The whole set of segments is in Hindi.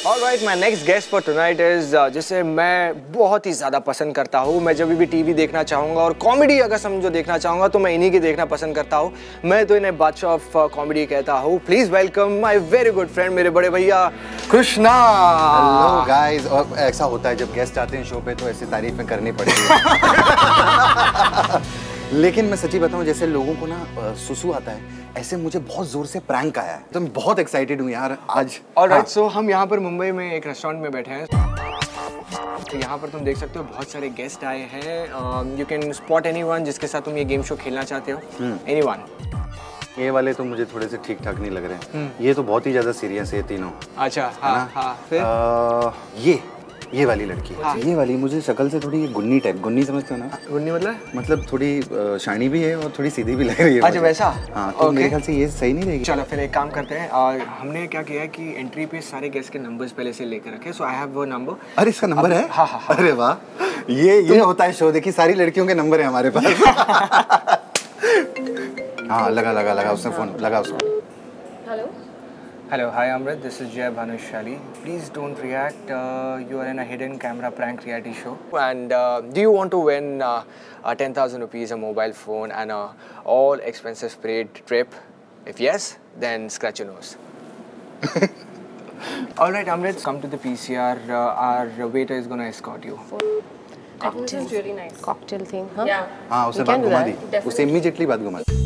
Alright, my next guest for tonight is जिसे मैं बहुत ही ज़्यादा पसंद करता हूँ। मैं जब भी टीवी देखना चाहूँगा और कॉमेडी अगर समझो देखना चाहूँगा तो मैं इन्हीं की देखना पसंद करता हूँ। मैं तो इन्हें बादशाह ऑफ कॉमेडी कहता हूँ। Please welcome my very good friend, मेरे बड़े भैया कृष्णा। Hello guys. और ऐसा होता है जब गेस्ट आते हैं शो पे तो ऐसी तारीफें करनी पड़ती है। लेकिन मैं सच्ची बताऊं, जैसे लोगों को ना सुसु आता है, ऐसे मुझे बहुत जोर से प्रैंक आया है, तो मैं बहुत एक्साइटेड हूँ यार आज। ऑलराइट, सो हम यहाँ पर मुंबई में एक रेस्टोरेंट में बैठे हैं। तो यहाँ पर तुम देख सकते हो बहुत सारे गेस्ट आए हैं। यू कैन स्पॉट एनीवन जिसके साथ तुम ये गेम शो खेलना चाहते हो। एनीवन। ये वाले तो मुझे थोड़े से ठीक ठाक नहीं लग रहे हैं। ये तो बहुत ही ज्यादा सीरियस है तीनों। अच्छा, हाँ हाँ। फिर ये वाली लड़की, हाँ। ये वाली मुझे शक्ल से थोड़ी गुन्नी टाइप, गुन्नी समझते हो ना? गुन्नी मतलब थोड़ी शाइनी भी है और थोड़ी सीधी भी लग रही है। अच्छा वैसा? हाँ, तो मेरे ख्याल से ये सही नहीं रहेगी। चलो फिर एक काम करते हैं, हमने क्या किया है कि एंट्री पे सारे गेस्ट के नंबर्स पहले से लेकर रखे। सो आई हैव वो नंबर। अरे इसका नंबर है? हाँ हाँ। अरे वाह, ये होता है शो। देखिए सारी लड़कियों के नंबर है हमारे पास। हाँ, लगा उसने फोन, लगा उसको। Hello Hello, hi Amrit, this is Jay Bhanushali. Please don't react, you are in a hidden camera prank reality show. And do you want to win 10,000 rupees, a mobile phone and a all expenses paid trip? If yes, then scratch your nose. Alright Amrit, come to the PCR, our waiter is gonna escort you. I think this is really nice. Cocktail thing, huh? Yeah. हाँ, उसे बात घुमा दी, उसे immediately बात घुमा दी।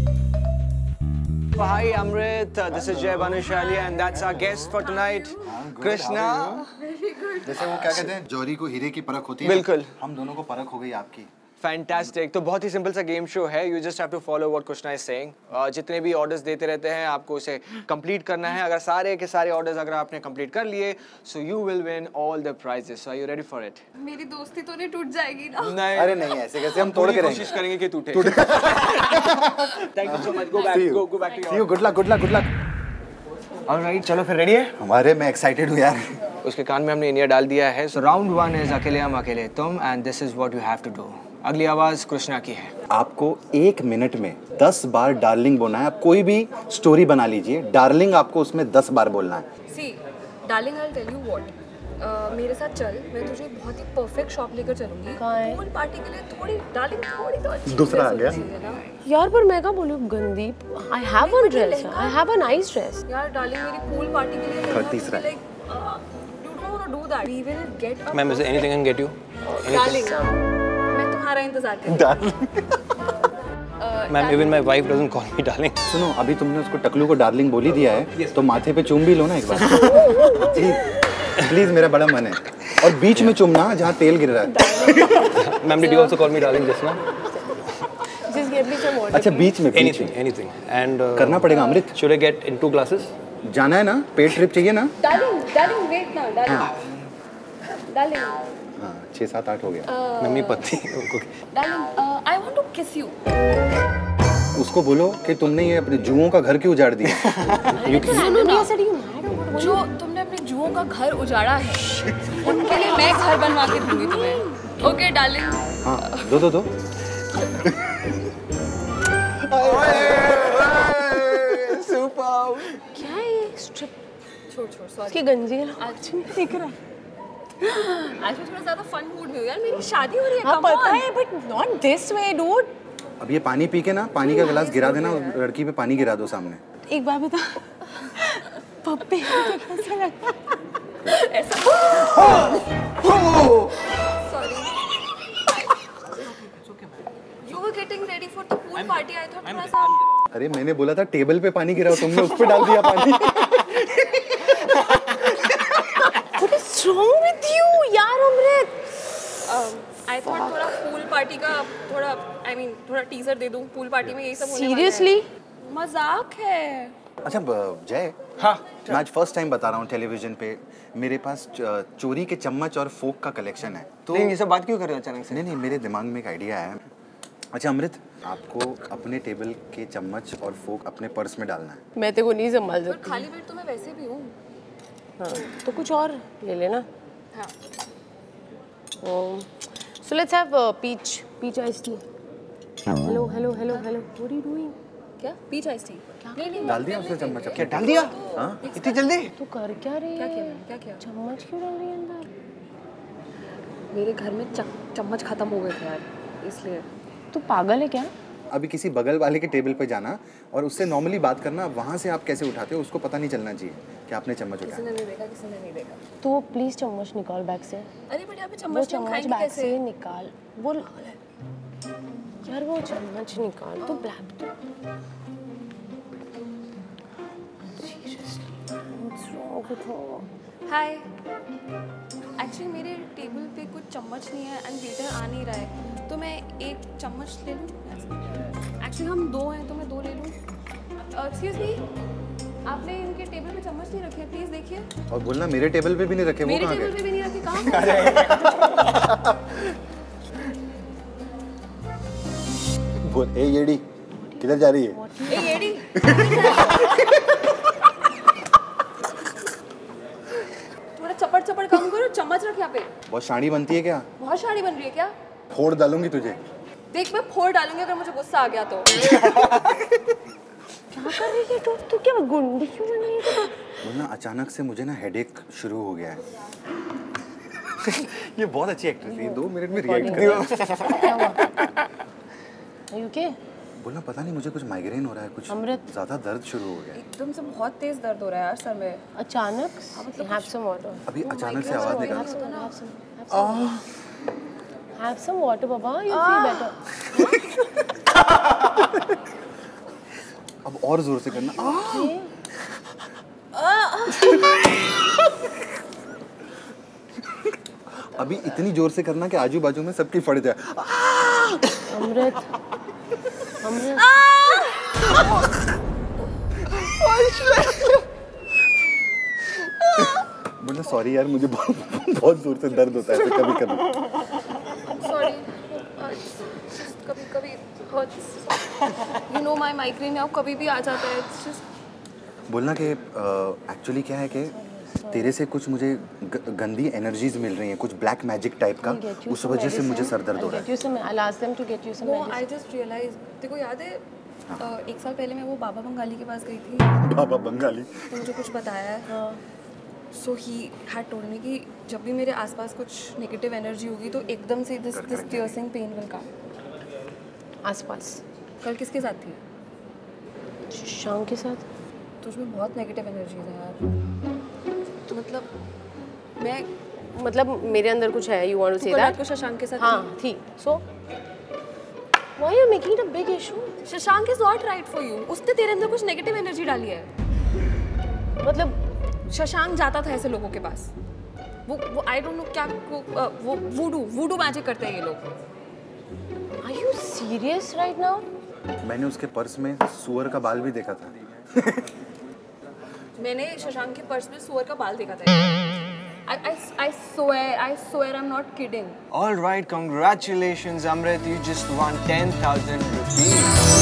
Hi Amrit, this is Jay Bhanushali and that's our guest for tonight, Krishna. जैसे वो क्या कहते हैं, जौहरी को हीरे की परख होती है। बिल्कुल। हम दोनों को परख हो गई आपकी। फैंटास्टिक। तो बहुत ही सिंपल सा गेम शो है। You just have to follow what Krishna is saying. जितने भी ऑर्डर्स देते रहते हैं आपको उसे कंप्लीट करना है। अगर सारे के सारे ऑर्डर्स अगर आपने कंप्लीट कर लिए so you will win all the prizes. So are you ready for it? मेरी दोस्ती तो नहीं टूट जाएगी ना? नहीं, अरे नहीं, ऐसे कैसे, हम तोड़ के रहेंगे। कोशिश करेंगे कि टूटे। Thank you so much. Go back to you. Good luck. Alright, चलो फिर रेडी है? हमारे मैं एक्साइटेड हूँ यार। उसके कान में हमने ईयर डाल दिया है। सो राउंड 1 इज अकेले हम अकेले तुम and this is what you have to do. अगली आवाज कृष्णा की है। आपको 1 मिनट में 10 बार डार्लिंग बोलना है। आप कोई भी स्टोरी बना लीजिए, डार्लिंग आपको उसमें 10 बार बोलना है। See darling, I tell you what, मेरे साथ चल, मैं तुझे बहुत ही परफेक्ट शॉप लेकर चलूंगी। पूल पार्टी के लिए थोड़ी डार्लिंग, थोड़ी तो अच्छी दूसरा आ गया यार, पर मैं क्या बोलूं गंदी। I have one dress, I have a nice dress. यार डार्लिंग, मेरी पूल पार्टी के लिए तीसरा you don't want to do that. We will get a ma'am, is there anything I can get you? Darling, मैं तुम्हारा इंतजार कर रही हूँ। Ma'am, even my wife doesn't call me darling. सुनो, अभी तुमने उसको टकलू को डार्लिंग बोली दिया है, तो माथे पे चूम भी लो ना एक बार। प्लीज, मेरा बड़ा मन है। और बीच में चूमना जहाँ तेल गिर रहा है। Ma'am, did you also call me darling just now? Just give me some order. अच्छा, बीच में Anything. And करना पड़ेगा अमृत। should I get in 2 glasses? जाना है ना, पेड ट्रिप चाहिए ना? डार्लिंग वेट ना, डार्लिंग। हाँ, 6, 7, 8 हो गया। मम्मी पत्ती। Darling, I want to kiss you. उसको बोलो कि तुमने ये अपने जुओं का घर क्यों उजाड़ दिया। सुनो ना, ऐसा नहीं है। जो तुमने अपने जुओं का घर उजाड़ा है, उनके लिए मैं घर बनवा के दूंगी तुम्हें। Okay darling? हाँ, दो। क्या है ये स्ट्रिप? छोड़ सॉरी। इसकी गंजी है ना, आज नहीं दिख रहा। आज मैं थोड़ा ज्यादा फन मूड में हूँ यार, मेरी शादी हो रही है। हाँ पता है, but not this way dude. अब ये पानी पी के ना, पानी का गिलास गिरा देना और लड़की पे पानी गिरा दो सामने। एक बार बता, पप्पी कैसा लगा? ऐसा sorry. You were getting ready for the pool party. I thought थोड़ा सा। अरे मैंने बोला था टेबल पे पानी गिराओ, तुमने उस पे डाल दिया पानी। What is wrong with you यार अमृत? I thought थोड़ा पूल पार्टी का थोड़ा टीजर दे दूं। पूल पार्टी में यही सब होने वाला है। Seriously? मजाक है। अच्छा जय, हाँ, मैं आज फर्स्ट टाइम बता रहा हूँ टेलीविजन पे, मेरे पास चोरी के चम्मच और फोक का कलेक्शन है। तो नहीं, ये सब बात क्यों कर रहे हो अचानक से? नहीं, मेरे दिमाग में एक आइडिया है। अच्छा अमृत, आपको अपने टेबल के चम्मच और फोक अपने पर्स में डालना है। मैं तेरे को नहीं संभाल पर सकती। खाली पेट तो मैं वैसे भी हूँ। हाँ, तो कुछ और ले लेना। हाँ। So let's have peach iced tea. Hello. What are you doing? क्या पीच आइस टी? नहीं डाल दिया उसने चम्मच? क्या डाल दिया? हाँ इतनी जल्दी? तू कर क्या रही है? क्या किया? चम्मच क्यों डाल रही है अंदर? मेरे घर में चम्मच खत्म हो गए थे यार, इसलिए। तू पागल है क्या? अभी किसी बगल वाले के टेबल पे जाना और उससे नॉर्मली बात करना, वहाँ से आप कैसे उठाते हो उसको पता नहीं चलना चाहिए कि आपने चम्मच किसी उठाया। ने नहीं देखा, किसी ने नहीं देखा। तो प्लीज चम्मच निकाल बैग से। अरे बट यहाँ पे वो चम्मच चम्मच बैग से निकाल। वो यार वो चम्मच निकाल। तू ब्लैक तो हाय, एक्चुअली मेरे टेबल पे कुछ चम्मच नहीं है एंड वेटर आ नहीं रहा है, तो मैं एक चम्मच ले लूँ? एक्चुअली हम 2 हैं तो मैं 2 ले लूँ। एक्सक्यूज मी, आपने इनके टेबल पे चम्मच नहीं रखे, प्लीज देखिए। और बोलना मेरे टेबल पे भी नहीं रखे, वो मेरे कहाँ टेबल गए? पे भी नहीं रखे, कहाँ? बोल ए येड़ी किधर जा रही है? ए येड़ी, थोड़ा चपड़ चपड़ कम करो, चम्मच रख यहाँ पे। बहुत शाड़ी बनती है क्या? बहुत शाड़ी बन रही है क्या? फोड़ डालूंगी तुझे। देख मैं फोड़ डालूंगी अगर मुझे गुस्सा आ गया तो। क्या कर रही है तू? क्या गुंडी क्यों बन रही है? बोलना अचानक से मुझे ना हेडेक शुरू हो गया है। ये बहुत अच्छी एक्ट्रेस है, 2 मिनट में रिएक्ट कर। क्या हुआ? Are you okay? बोलना पता नहीं मुझे कुछ माइग्रेन हो रहा है, कुछ अमृत। ज्यादा दर्द शुरू हो गया है। एकदम से बहुत तेज दर्द हो रहा है यार सर में। अचानक? Have some water. अभी अचानक से आवाज निकल। Have some water, Baba. You'll feel better. अब और जोर से करना। अभी इतनी जोर से करना कि आजू बाजू में सबकी फट जाए। अमृत, अमृत। बोला सॉरी यार, मुझे बहुत जोर से दर्द होता है कभी कभी। सॉरी, कभी कभी hurts. You know my migraine अब कभी भी आ जाता है। It's just... बोलना कि एक्चुअली क्या है कि तेरे से कुछ मुझे गंदी एनर्जीज मिल रही हैं, कुछ ब्लैक मैजिक टाइप का, उस वजह से मुझे सर दर्द हो रहा है। I'll ask them to get you some No, medicine. I just realized. देखो याद है 1 साल पहले मैं वो बाबा बंगाली के पास गई थी, बाबा बंगाली। तो मुझे कुछ बताया है। So he had told me कि जब भी मेरे आसपास कुछ नेगेटिव एनर्जी होगी तो एकदम से this piercing pain will come. आसपास। कल किसके साथ थी? शाम के साथ। तुझमें बहुत नेगेटिव एनर्जी है यार। तो मतलब मेरे अंदर कुछ है। You want to say रात that? को शशांक के साथ हाँ थी। So why are you making it a big issue? Shashank is not right for you. उसने तेरे अंदर कुछ नेगेटिव एनर्जी डाली है। मतलब शशांक जाता था ऐसे लोगों के पास। वो आई डोंट नो क्या वो वूडू मैजिक करते हैं ये लोग। Are you serious right now? मैंने उसके पर्स में सुअर का बाल भी देखा था। मैंने शशांक के पर्स में सुअर का बाल देखा था। I swear I'm not kidding. All right, congratulations, Amrit. You just won 10,000 rupees.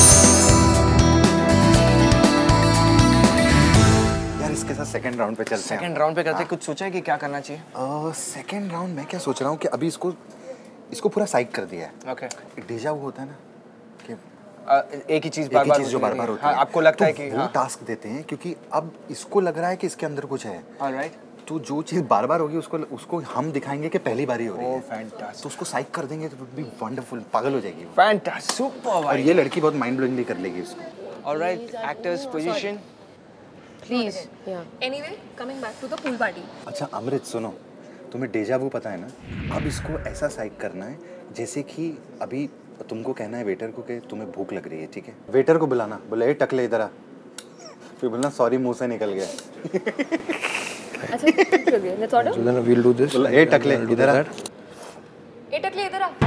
यार इसके साथ सेकंड राउंड पे चलते हैं। सेकंड राउंड पे करते हैं, कुछ सोचा है कि क्या करना चाहिए? सेकंड राउंड मैं क्या सोच रहा हूँ कि अभी इसको पूरा साइड कर दिया है। ओके। डेजा वो होता है ना कि एक ही चीज एक ही बार-बार चीज जो बार-बार होती हाँ, है। आपको लगता है तो कि वो टास्क देते हैं क्योंकि अब इसको लग रहा है कि इसके अंदर कुछ है। ऑलराइट। तो जो चीज बार-बार होगी उसको हम दिखाएंगे कि पहली बारी हो रही ओह है। फैंटास्टिक। तो उसको साइड कर देंगे तो वो भी वंडरफुल, पागल हो जाएगी वो। फैंटास्टिक, सुपर और भाई। ये लड़की बहुत माइंड ब्लोइंगली कर लेगी इसको। Alright, actors position. Please. Yeah. Anyway, coming back to the pool party. अच्छा अमृत सुनो, तुम्हें डेजा वू पता है ना? अब इसको ऐसा साइड करना है जैसे कि अभी तुमको कहना है वेटर को कि तुम्हें भूख लग रही है, ठीक है? वेटर को बुलाना, बोले ए टकले इधर आ। फिर बोलना सॉरी मुंह से निकल गया। अच्छा ठीक है, let's order. So then we'll do this. बोला ए टकले इधर आ। ए टकले इधर आ।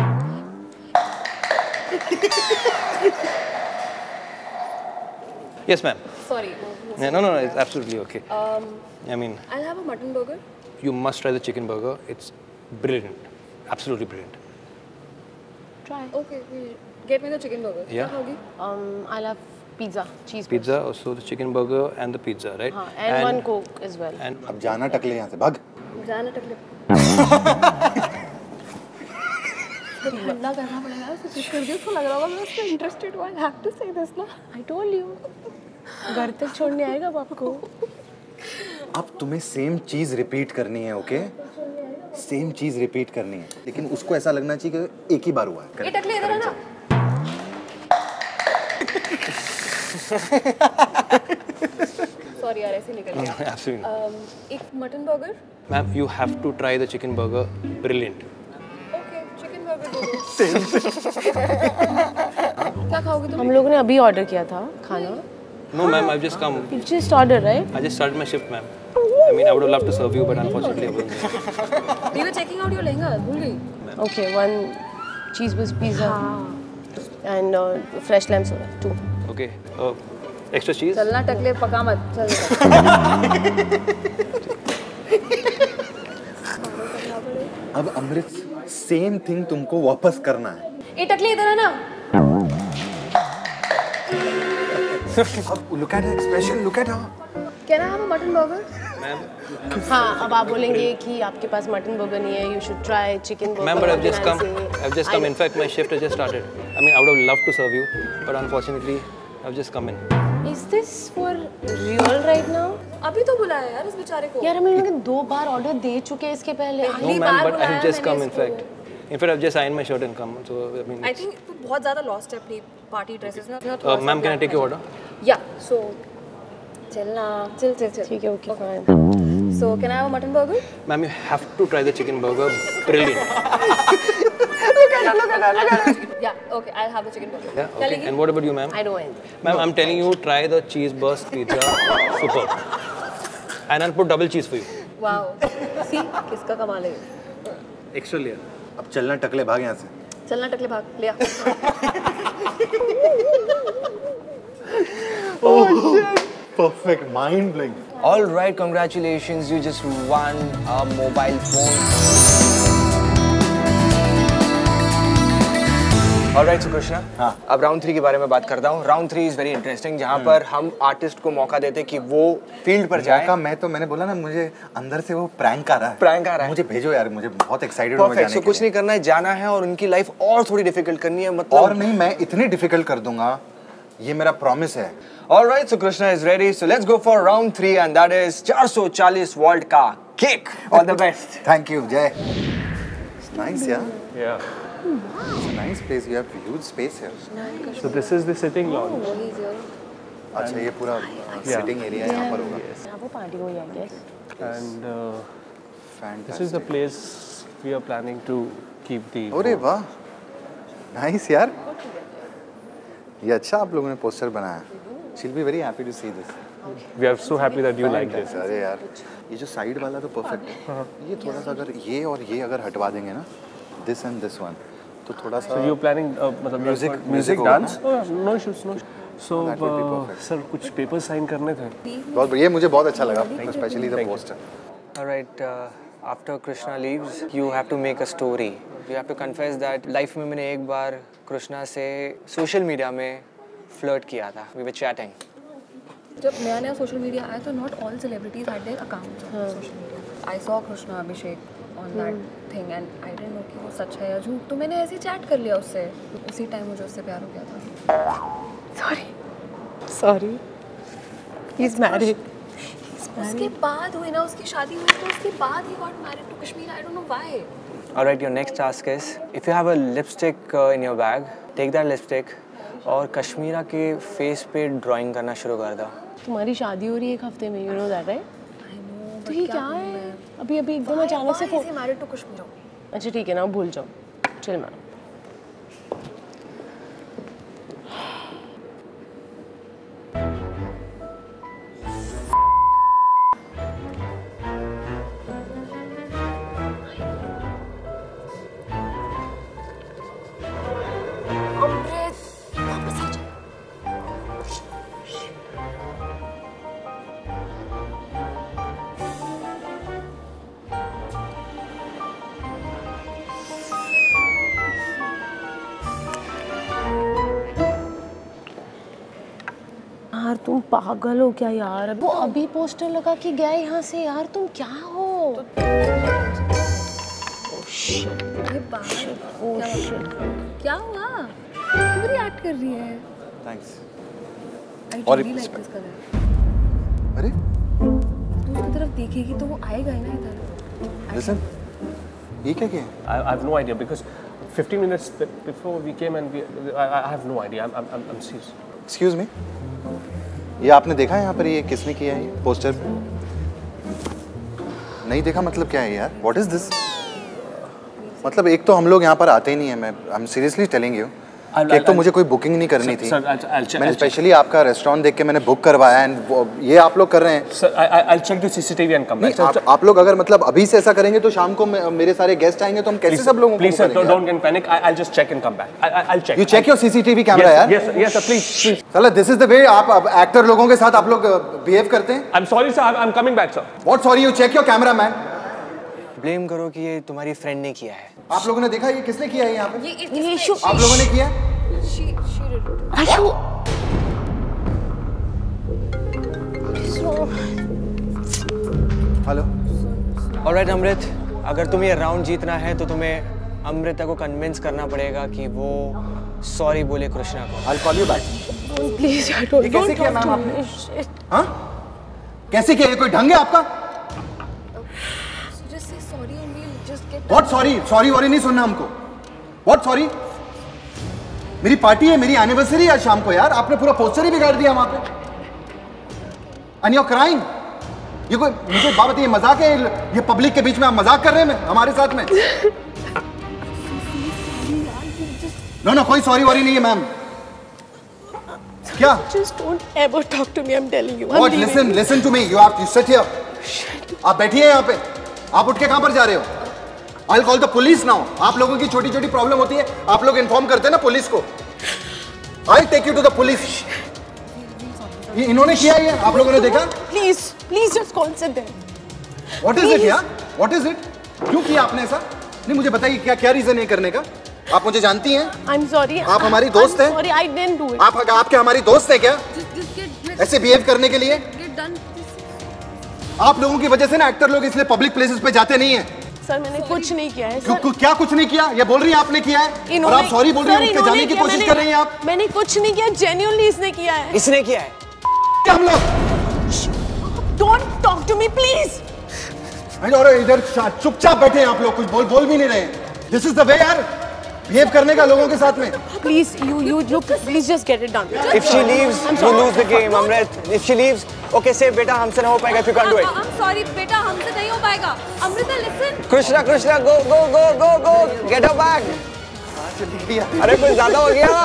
Yes, ma'am. Sorry. Yeah, no, it's absolutely okay. I mean, I'll have a mutton burger. you must try the chicken burger. It's brilliant, absolutely brilliant. Try. Okay, get me the chicken burger. Yeah. क्या खाओगी? I'll have pizza, cheese Pizza, also the chicken burger and the pizza, right? हाँ, and one Coke as well. And अब जाना टकले यहाँ से भाग। जाना टकले। ठंडा करना पड़ेगा, कुछ कर दिया तो लग रहा होगा मैं उसमें इंटरेस्टेड हूँ। I have to say this ना। आई टोल्ड यू, घर तक छोड़ने आएगा बाप को। अब तुम्हें सेम चीज रिपीट करनी है, ओके? सेम चीज रिपीट करनी है, लेकिन उसको ऐसा लगना चाहिए कि एक ही बार हुआ है। ये टकले इधर है ना। सॉरी यार, ऐसे निकल गया। Absolutely. एक mutton burger. Ma'am, you have to try the chicken burger. Brilliant. Okay, chicken burger दो। क्या खाओगे तुम? हम लोगों ने अभी ऑर्डर किया था खाना। No, ma'am, I've just come. You just ordered, right? I just started my shift, ma'am. I mean, I would have loved to serve you, but unfortunately, I wasn't there. You were checking out your lehenga, भूल गई? Okay, 1 cheese whiz pizza and fresh lamb soda, 2. Okay. Extra cheese? चलना टकले, पका मत, चल। अब अमृत, सेम थिंग तुमको वापस करना है। ये टकले इधर है ना। अब look at her expression, look at her. Can I have a mutton burger? Ma'am, हाँ, अब आप बोलेंगे कि आपके पास मटन बर्गर नहीं है, you should try chicken burger. ma'am, but I've just and come. I'll say- I've just come. In fact, my shift has just started. I mean, I would have loved to serve you, but unfortunately, I've just come in. Is this for real right now? अभी तो बुलाया यार इस बेचारे को। यार हम लोग 2 बार ऑर्डर दे चुके हैं इसके पहले। No, ma'am, but I've just come. In fact, I've just ironed my shirt and come. So, I mean, I think तू बहुत ज़्यादा lost है अपनी party dresses ना। ma'am, can I take your order? Yeah, so चलना, चल। ठीक है, okay, fine. So can I have a mutton burger? Ma'am, you have to try the chicken burger. Brilliant. Yeah, okay, I'll have the chicken burger. Yeah. Okay. And what about you, ma'am? I don't want. Ma'am, I'm telling you, try the cheese burst pizza. Superb. And I'll put double cheese for you. Wow. See, किसका कमाल है? Extra layer. अब चलना टकले, भाग यहाँ से। चलना टकले भाग, ले आ। Perfect, mind blowing. All right, congratulations, you just won a mobile phone. All right, सुकृष्णा, अब राउंड 3 के बारे में बात करता हूँ। राउंड 3 इज वेरी इंटरेस्टिंग, जहाँ पर हम आर्टिस्ट को मौका देते कि वो फील्ड पर जाए। मैंने बोला ना, मुझे अंदर से वो प्रैंक आ रहा है। प्रैंक आ रहा है। मुझे भेजो यार, मुझे बहुत एक्साइटेड हूँ परफेक्ट। सो कुछ नहीं करना है, जाना है और उनकी लाइफ और थोड़ी डिफिकल्ट करनी है। मतलब और नहीं, मैं इतनी डिफिकल्ट कर दूंगा, ये मेरा प्रॉमिस है। All right, so Krishna is ready. So let's go for round 3, and that is 440 volt का kick. All the best. Thank you, Jay. It's nice, yeah. Yeah. It's a nice place. You have huge space here. So this is the sitting lounge. अच्छा, ये पूरा sitting area यहाँ पर होगा। यहाँ वो पार्टी हुई, I guess. And this Fantastic. is the place we are planning to keep the. अरे वाह, nice यार। ये अच्छा आप लोगों ने पोस्टर बनाया। She'll be very happy to see this. We are so happy that you like this. अरे यार, ये जो साइड वाला तो परफेक्ट है। ये थोड़ा सा अगर ये और ये अगर हटवा देंगे ना, this and this one, तो थोड़ा सा So you're planning मतलब Music music होगा dance? Oh, no issues, no. So That would be perfect. sir कुछ papers sign करने थे. बहुत बढ़िया, मुझे बहुत अच्छा लगा, especially the poster. All right, after Krishna leaves, you have to make a story. You have to confess that life में मैंने एक बार कृष्णा से सोशल मीडिया में फ्लर्ट किया था. We were chatting. जब नया नया सोशल मीडिया आया तो not all celebrities had their accounts on social media. I saw Krishna Abhishek on that thing and I didn't know कि वो सच है या झूठ, तो मैंने ऐसे ही चैट कर लिया उससे। उसी टाइम मुझे उससे प्यार हो गया था। Sorry. He's married. उसके बाद हुई ना, उसकी शादी हुई तो उसके बाद ही got married to Kashmir. I don't know why. All right, your next task is, if you have a lipstick in your bag, take that lipstick और कश्मीरा के फेस पे ड्राइंग करना शुरू कर दो. तुम्हारी शादी हो रही है 1 हफ्ते में, you know that, right? I know, तो ये क्या है? अभी एकदम अचानक से से मैरिड टू कश्मीर। अच्छा ठीक है ना, भूल जाओ, चिल मारो। यार तुम पागल हो क्या यार? वो अभी पोस्टर लगा के गया यहाँ से यार, तुम क्या हो? अरे बाप, क्या हुआ? क्यों रिएक्ट कर रही है? थैंक्स। I और really like this color. अरे तू उसकी तरफ देखेगी तो वो आएगा ही ना इधर। लिसन, ये क्या किया? I have no idea because 15 minutes before we came and I have no idea. I'm serious. Excuse me, ये आपने देखा है यहाँ पर ये किसने किया है ये पोस्टर पे? नहीं देखा मतलब क्या है यार? What is this? मतलब एक तो हम लोग यहाँ पर आते ही नहीं है, मैं I am seriously telling you. एक तो मुझे कोई बुकिंग नहीं करनी थी। मैंने स्पेशली आपका रेस्टोरेंट देख के मैंने बुक करवाया एंड ये आप लोग कर रहे हैं। Sir, I'll check the CCTV and come back. आप लोग अगर मतलब अभी से ऐसा करेंगे तो शाम को मेरे सारे गेस्ट आएंगे तो हम कैसे सब लोगों को Please sir, don't get panic. I'll just check and come back. I'll check. You check your CCTV camera यार। Yes sir, please. साला दिस इज द वे आप एक्टर लोगों के साथ आप लोग बिहेव करते हैं। I'm sorry sir, I'm coming back sir. What sorry? You check your camera man। Blame करो कि ये तुम्हारी फ्रेंड ने किया है। आप लोगों ने देखा ये किसने किया है यहाँ पे? ये आप लोगों ने किया? she did it. Ashu hello. Alright Amrit, अगर तुम्हें ये राउंड जीतना है तो तुम्हें अमृता को कन्विंस करना पड़ेगा कि वो सॉरी बोले कृष्णा को। I'll call you back। Please यार डोंट ये कैसे किया मैम talk to आपने? me. हाँ? कैसे किया? ये कोई ढंग है आपका? So just say sorry and we'll just get. What sorry? Sorry worry नहीं सुनना हमको। What sorry? मेरी पार्टी है, मेरी एनिवर्सरी है शाम को यार, आपने पूरा पोस्टर ही बिगाड़ दिया वहां पे। And you're crying। ये कोई मुझे बात बताइए, मजाक है ये पब्लिक के बीच में आप मजाक कर रहे हैं हमारे साथ में? नो कोई सॉरी वॉरी नहीं है मैम। क्या? Just don't ever talk to me. I'm telling you. What? Listen to me. You sit here। आप बैठिए यहाँ पे। आप उठ के कहाँ पर जा रहे हो? I'll call the police now। आप लोगों की छोटी छोटी प्रॉब्लम होती है, आप लोग इन्फॉर्म करते हैं ना पुलिस को। I'll take you to the police। ये इन्होंने किया ये, आप लोगों ने देखा? Please just call sit there. What is it यार? What is it? क्यों किया आपने ऐसा? नहीं मुझे बताइए क्या रीजन है करने का? आप मुझे जानती हैं? I'm sorry. आप हमारी दोस्त हैं? Sorry, I didn't do it. आपके हमारी दोस्त हैं क्या? Just get ऐसे बिहेव करने के लिए? done. आप लोगों की वजह से ना एक्टर लोग इसलिए पब्लिक प्लेसेस पे जाते नहीं हैं। सर मैंने कुछ नहीं किया है क्यों क्या कुछ नहीं किया? ये बोल रही है आपने किया है और आप सॉरी बोल रही हैं, उसके जाने की कोशिश कर रही हैं आप। मैंने कुछ नहीं किया, जेन्युइनली इसने किया है। इसने किया है। क्या हम लोग? Don't talk to me please. और इधर चुपचाप बैठे हैं आप लोग, कुछ बोल भी नहीं रहे। दिस इज द वे यार बिहेव करने का लोगों के साथ में। Please you please just get it done. If she leaves, you lose the game, Amrit. If she leaves, okay, say बेटा हमसे ना हो पाएगा if you can't do it. I'm sorry बेटा हमसे नहीं हो पाएगा। Amrita listen। Krishna go, get her back. अरे कुछ ज्यादा हो गया।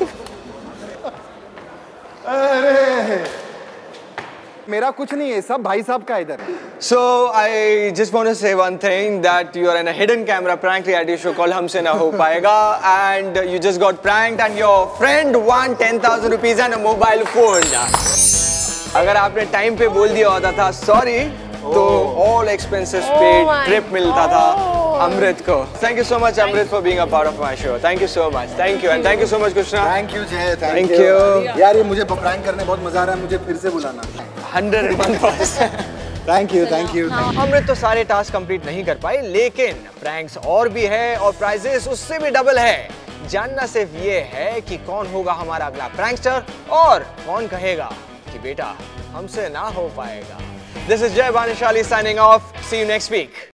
अरे मेरा कुछ नहीं है, सब भाई साहब का इधर। So I just want to say one thing that you are in a hidden camera prank reality show called हमसे ना हो पाएगा and you just got pranked and your friend won 10,000 rupees and a mobile phone. अगर आपने टाइम पे बोल दिया होता था सॉरी तो all expenses paid ट्रिप मिलता था अमृत को। Thank you so much Amrit for being a part of my show. Thank you so much. Thank you and thank you so much Krishna. Thank you Jay, Thank you. यार ये मुझे प्रैंक करने बहुत मजा आ रहा है, मुझे फिर से बुलाना। 101%. Thank you. अमृत तो सारे टास्क कंप्लीट नहीं कर पाई, लेकिन प्रैंक्स और भी है और प्राइजेस उससे भी डबल है। जानना सिर्फ ये है कि कौन होगा हमारा अगला प्रैंकस्टर और कौन कहेगा कि बेटा हमसे ना हो पाएगा। This is Jay Bhanushali signing off. See you next week.